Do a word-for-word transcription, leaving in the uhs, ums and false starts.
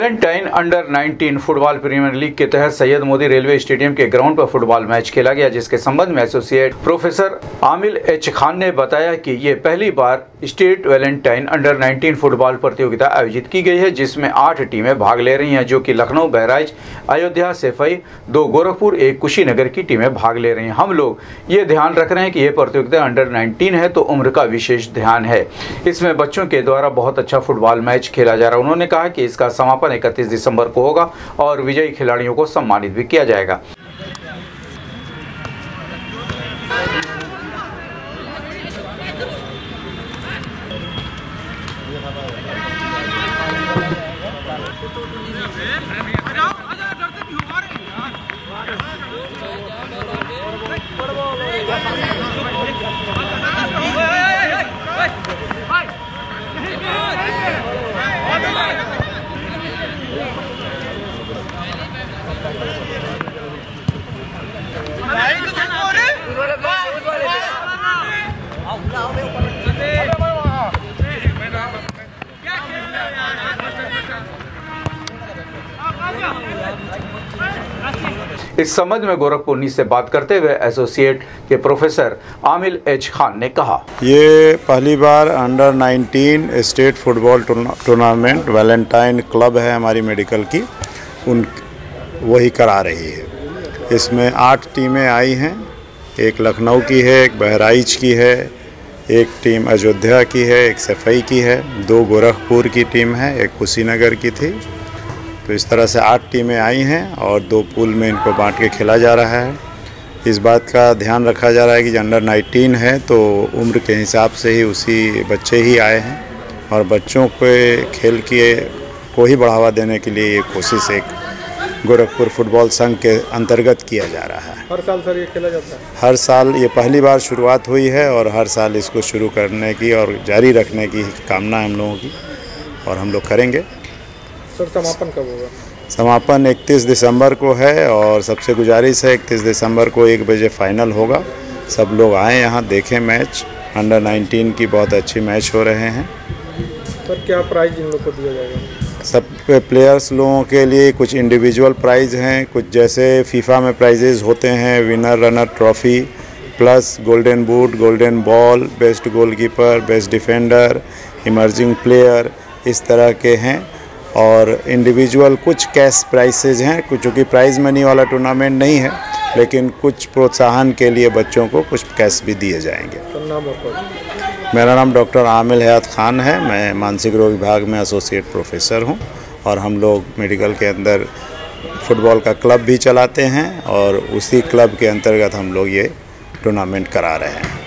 Valentine under nineteen football premier league के तहत Syed Modi railway stadium के ग्राउंड पर फुटबॉल मैच खेला गया, जिसके संबंध में associate professor Amil H Khan ने बताया कि ये पहली बार state Valentine under nineteen football प्रतियोगिता आयोजित की गई है, जिसमें आठ टीमें भाग ले रही हैं, जो कि लखनऊ, बहराइच, अयोध्या, सैफई, दो गोरखपुर, एक कुशीनगर की टीमें भाग ले रही हैं। हम लोग ये ध्यान रख रहे हैं कि ये प्रतियोगिता अंडर नाइनटीन है, तो उम्र का विशेष ध्यान है। इसमें बच्चों के द्वारा बहुत अच्छा फुटबॉल मैच खेला जा रहा है। उन्होंने कहा कि इसका समापन इकतीस दिसंबर को होगा और विजयी खिलाड़ियों को सम्मानित भी किया जाएगा। इस संबंध में गोरखपुर न्यूज़ से बात करते हुए एसोसिएट के प्रोफेसर आमिल एच खान ने कहा, ये पहली बार under nineteen state football tournament Valentine club है हमारी मेडिकल की, उन वही करा रही है। इसमें आठ टीमें आई हैं, एक लखनऊ की है, एक बहराइच की है, एक टीम अयोध्या की है, एक सैफई की है, दो गोरखपुर की टीम है, एक कुशीनगर की थी। तो इस तरह से आठ टीमें आई हैं और दो पूल में इनको बांट के खेला जा रहा है। इस बात का ध्यान रखा जा रहा है कि अंडर नाइनटीन है तो उम्र के हिसाब से ही उसी बच्चे ही आए हैं, और बच्चों के खेल के को ही बढ़ावा देने के लिए ये कोशिश एक गोरखपुर फुटबॉल संघ के अंतर्गत किया जा रहा है। हर साल सर ये खेला जाता है? हर साल, ये पहली बार शुरुआत हुई है और हर साल इसको शुरू करने की और जारी रखने की कामना है हम लोगों की, और हम लोग करेंगे। सर समापन कब होगा? समापन इकतीस दिसंबर को है और सबसे गुजारिश है इकतीस दिसंबर को एक बजे फाइनल होगा। सब लोग आएँ यहाँ देखें मैच। अंडर नाइनटीन की बहुत अच्छी मैच हो रहे हैं। सर क्या प्राइज़ इन लोग को दिया जाएगा? सब प्लेयर्स लोगों के लिए कुछ इंडिविजुअल प्राइज़ हैं, कुछ जैसे फीफा में प्राइजेज़ होते हैं, winner runner trophy plus golden boot, golden ball, best goalkeeper, best defender, emerging player, इस तरह के हैं। और इंडिविजुअल कुछ कैश प्राइसेज हैं, कुछ चूँकि प्राइज़ मनी वाला टूर्नामेंट नहीं है, लेकिन कुछ प्रोत्साहन के लिए बच्चों को कुछ कैश भी दिए जाएंगे। नाम मेरा नाम डॉक्टर आमिल हयात खान है। मैं मानसिक रोग विभाग में एसोसिएट प्रोफेसर हूँ, और हम लोग मेडिकल के अंदर फुटबॉल का क्लब भी चलाते हैं, और उसी क्लब के अंतर्गत हम लोग ये टूर्नामेंट करा रहे हैं।